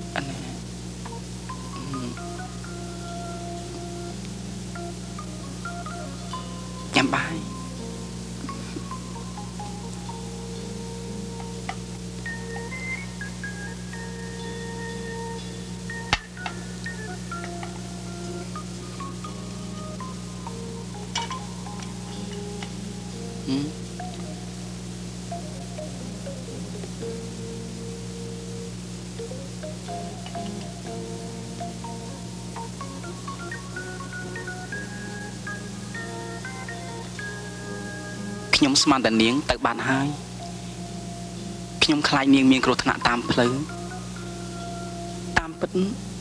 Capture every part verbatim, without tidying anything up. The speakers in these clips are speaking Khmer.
anh nè nhắm bài ừ.ខ្ញុំស្មានតែនាងទៅបានហើយខ្ញុំខ្លាចនាងមានគ្រោះថ្នាក់តាមផ្លូវតាមពិត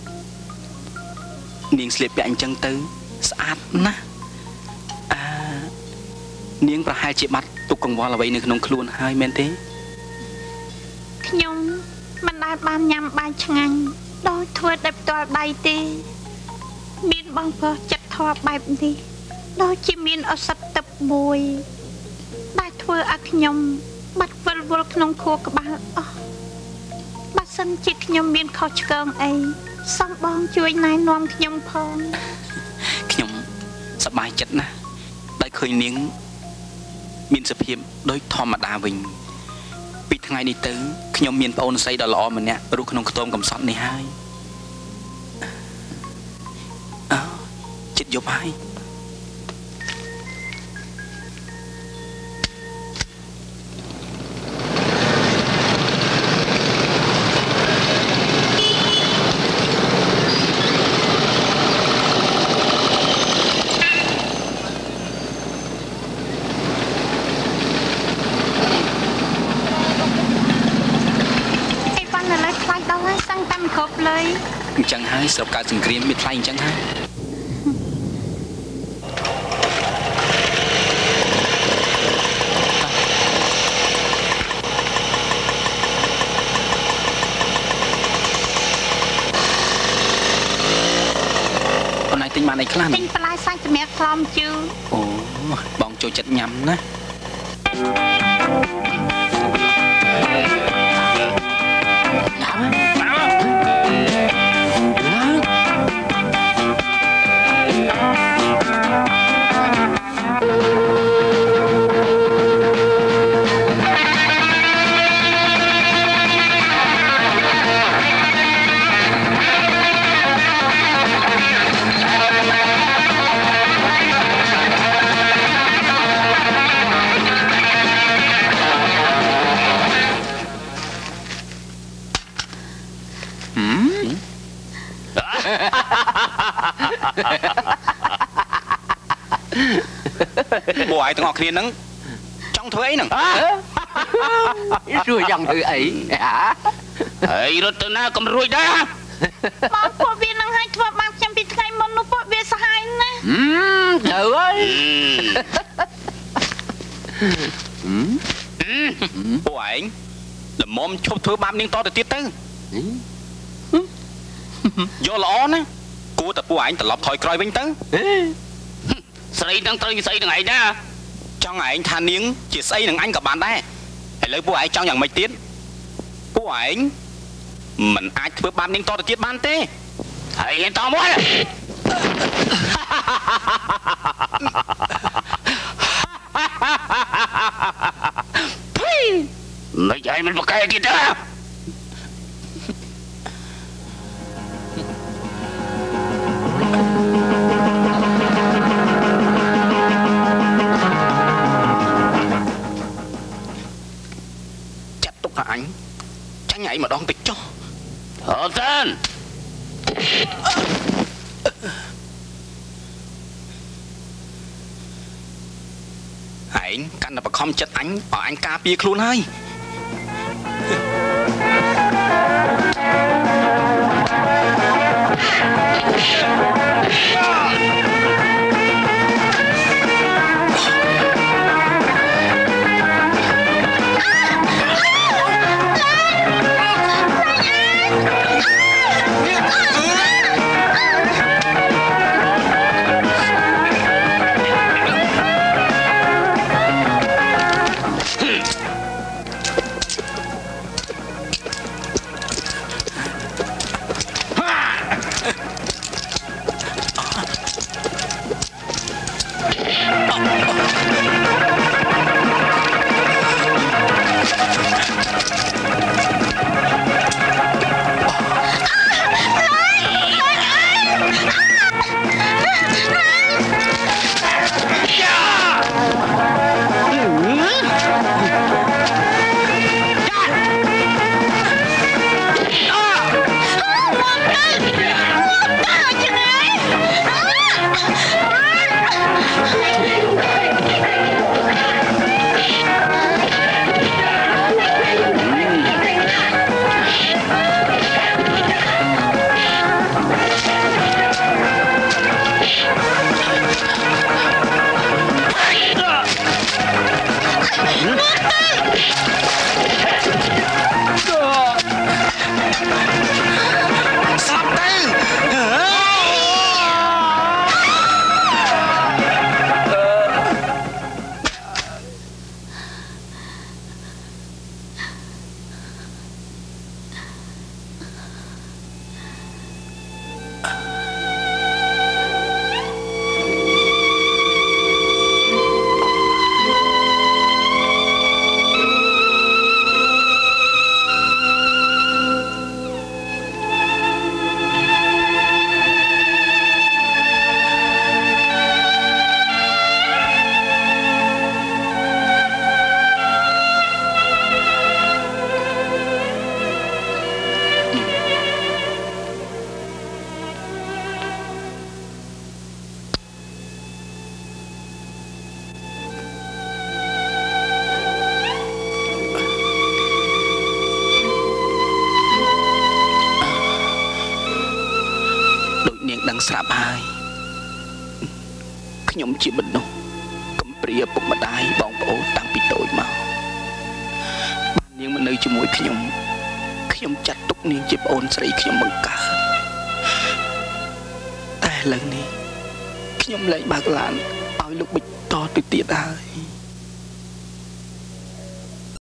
នាងស្លៀកពាក់អញ្ចឹងទៅស្អាតណាស់អានាងប្រហែលជាបាត់ទុកកង្វល់អ្វីនៅក្នុងខ្លួនហើយមែនទេខ្ញុំមិនដែលបានញ៉ាំបាយឆ្ងាញ់ដោយធ្វើដោយផ្ទាល់ដៃទេមានបងប្រុសចិត្តធម៌បែបនេះដូចជាមានឱសថទឹកមួយដែលធ្វើឲ្យខ្ញុំបាត់វិលវល់ក្នុងខួរក្បាលអស់បើសិនជាខ្ញុំមានខុសឆ្គងអីសូមបងជួយណែនាំខ្ញុំផងខ្ញុំសប្បាយចិត្តណាស់ដែលឃើញនាងមានសភាពដូចធម្មតាវិញពីថ្ងៃនេះទៅខ្ញុំមានប្អូនស្រីដ៏ល្អម្នាក់រស់ក្នុងខ្ទមកំសត់នេះហើយអើចិត្តយប់ហើយអញ្ចឹងហើយស្រុកកើតសង្គ្រាមមានថ្លៃអញ្ចឹងហើយអូនឯងទិញបានអីខ្លះទិញបន្លែសាច់សម្រាប់ផ្សំជូរអូបងចូលចិត្តញ៉ាំណាពួកឯងទាំងអស់គ្នាហ្នឹងចង់ធ្វើអីហ្នឹងសួរចង់ធ្វើអីហើយរត់ទៅណាកុំរួចដែរបងពួកវានឹងឲ្យធ្វើបានខ្ញុំពីថ្ងៃមុននោះពួកវាសាហាវណាស់ទៅហើយពួកឯងល្មមឈប់ធ្វើបាបនាងតទៅទៀតទៅយកល្អណាគួរតែពួកឯងត្រឡប់ថយក្រោយវិញទៅស្រីនឹងត្រូវស្អីនឹងឯងណាចង់ឯងថានាងជាស្អីនឹងអញក៏បានដែរឥឡូវពួកឯងចង់យ៉ាងម៉េចទៀតពួកឯងមិនអាចធ្វើបាបនាងតទៅទៀតបានទេហើយហ៊ានតមកមិនឲ្យមិនបកែទៀតទេអញចាញ់ឯងម្ដងតិចចុះអត់ទេឯងកាន់តែបខំចិត្តអញបើអញការពារខ្លួនហើយស្រាប់ហើយខ្ញុំជាមនុស្សកំព្រាពុកម្ដាយបងប្អូនតាំងពីតូចមកបាននាងមកនៅជាមួយខ្ញុំខ្ញុំចាត់ទុកនាងជាប្អូនស្រីខ្ញុំបង្កើតតែឥឡូវនេះខ្ញុំលែងបើកឡានឲ្យលោកបិចតទៅទៀតហើយ